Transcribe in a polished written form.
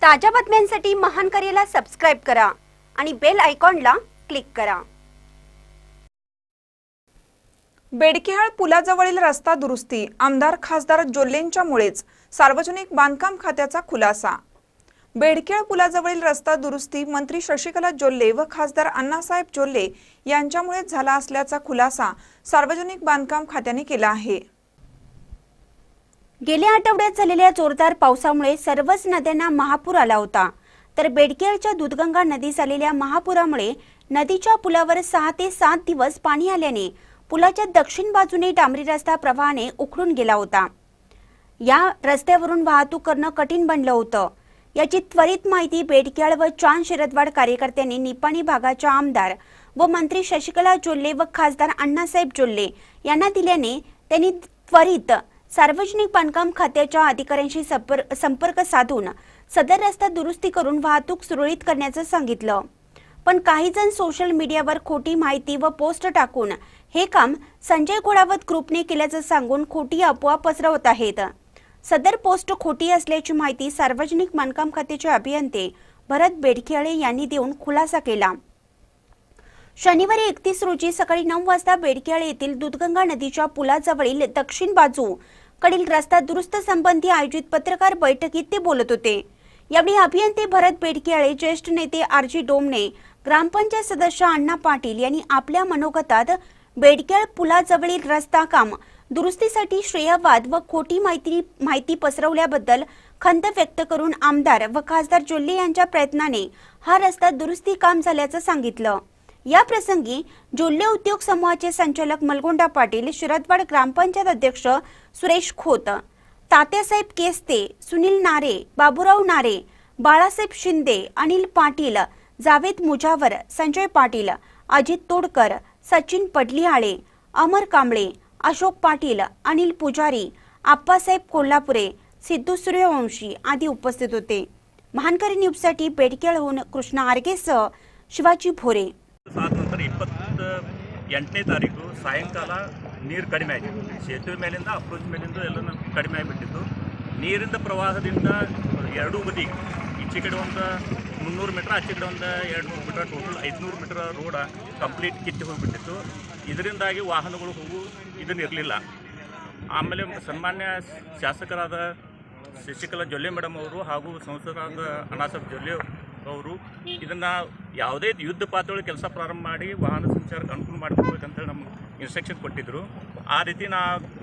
ताज्या बातम्यांसाठी महान करेला सबस्क्राइब करा आणि बेल आयकॉनला क्लिक करा। बेडकेहाळ पुलाजवळील रस्ता दुरुस्ती आमदार खासदार जोल्लेंच्यामुळेच सार्वजनिक बांधकाम खात्याचा खुलासा। बेडकेहाळ पुलाजवळील रस्ता दुरुस्ती मंत्री शशिकला जोल्ले व खासदार अण्णासाहेब जोल्ले यांच्यामुळेच झाला असल्याचा खुलासा सार्वजनिक बांधकाम खात्याने केला आहे। गेल्या आठवड्यात झालेल्या जोरदार पावसामुळे सर्वच नद्यांना महापूर आला होता, तर बेडकेहाळच्या दूधगंगा नदीस आलेल्या महापुरामुळे नदीच्या पुलावर 6 ते 7 दिवस पाणी आल्याने पुलाच्या दक्षिण बाजूने डांबरी रस्ता प्रवाहाने उखडून गेला होता। या रस्त्यावरून वाहतूक करणं कठीण बनलं होतं। याची त्वरित माहिती बेडकेहाळ व चांद शिरदवाड कार्यकर्त्यांनी निपाणी भागाच्या आमदार व मंत्री शशिकला जोल्ले व खासदार अण्णासाहेब जोल्ले यांना दिल्याने त्यांनी त्वरित सार्वजनिक बांधकाम खात्याच्या अधिकाऱ्यांशी संपर्क साधून सदर रस्ता दुरुस्ती करून वाहतूक सुरळीत करण्याचं सांगितलं। पण काही जण सोशल मीडियावर खोटी माहिती व पोस्ट टाकून हे काम संजय घोडावत ग्रुपने केल्याचं सांगून खोटी अफवा पसरवत आहेत। सदर पोस्ट खोटी असल्याची माहिती सार्वजनिक बांधकाम खात्याचे अभियंते भरत बेडकेहाळे यांनी देऊन खुलासा केला। शनिवारी 31 रोजी सकाळी 9 वाजता बेडकेहाळ येथील दूधगंगा नदीच्या पुलाजवळील दक्षिण बाजू कडील रस्ता दुरुस्त संबंधी आयोजित पत्रकार बैठकीत ते बोलत होते। यावेळी अभियंते भरत बेडकेहाळे, ज्येष्ठ नेते आरजी डोमणे, ग्रामपंचायत सदस्य अण्णा पाटील यांनी आपल्या मनोगतात बेडकेहाळ पुलाजवळील रस्ता काम दुरुस्तीसाठी श्रेयवाद व खोटी माहिती पसरवल्याबद्दल खंत व्यक्त करून आमदार व खासदार जोल्ले यांच्या प्रयत्नाने हा रस्ता दुरुस्ती काम झाल्याचं सांगितलं। या प्रसंगी जोल्ले उद्योग समूहाचे संचालक मलगोंडा पाटील, शिरदवाड ग्रामपंचायत अध्यक्ष सुरेश खोत, तात्यासाहेब केस्ते, सुनील नारे, बाबूराव नारे, बाळासाहेब शिंदे, अनिल पाटील, जावेद मुजावर, संजय पाटील, अजित तोडकर, सचिन पडलिहाळे, अमर कांबळे, अशोक पाटील, अनिल पुजारी, आप्पासाहेब कोल्हापुरे, सिद्धू सूर्यवंशी आदी उपस्थित होते। महानकरी न्यूजसाठी बेडकेहाळहून कृष्णा आर्गेसह शिवाजी भोरे। 7 ನಂತರ 28ನೇ ತಾರೀಕು ಸಾಯಂಕಾಲ ನೀರು ಕಡಿಮೆ ಆಗಿತ್ತು। ಸೇತುವೆ ಮೇಲಿಂದ ಅಪ್ರೋಚ್ ಮೇಲಿಂದ ಎಲ್ಲ ಕಡಿಮೆ ಆಗಿಬಿಟ್ಟಿತ್ತು। ನೀರಿನ ಪ್ರವಾಹದಿಂದ ಎರಡೂ ಬದಿ ಈಚೆ ಕಡೆ ಒಂದು 300 ಮೀಟರ್, ಆಚೆ ಕಡೆ ಒಂದು 200 meter, total 500 meter road complete ಕಿತ್ತಿ ಹೋಗಿಬಿಟ್ಟಿತ್ತು। ಇದರಿಂದಾಗಿ ವಾಹನಗಳು ಹೋಗು ಇದನ್ನಿರಲಿಲ್ಲ। ಆಮೇಲೆ ಸನ್ಮಾನ್ಯ ಶಾಸಕರಾದ ಶಶಿಕಲಾ ಜೊಲ್ಲೆ ಮೇಡಮ್ ಅವರು ಹಾಗೂ ಸಂಸದರಾದ ಅಣ್ಣಾಸಾಹೇಬ್ ಜೊಲ್ಲೆ ಅವರು ಇದನ್ನು ಯಾವುದೇ ಯುದ್ಧ ಪಾತ್ರದಲ್ಲಿ ಕೆಲಸ ಪ್ರಾರಂಭ ಮಾಡಿ ವಾಹನ ಸಂಚಾರಕ್ಕೆ ಅನುಕೂಲ ಮಾಡಿಕೊಡ್ಬೇಕಂತೇಳಿ ನಮ್ಗೆ ಇನ್ಸ್ಟ್ರಕ್ಷನ್ ಕೊಟ್ಟಿದ್ದರು। ಆ ರೀತಿ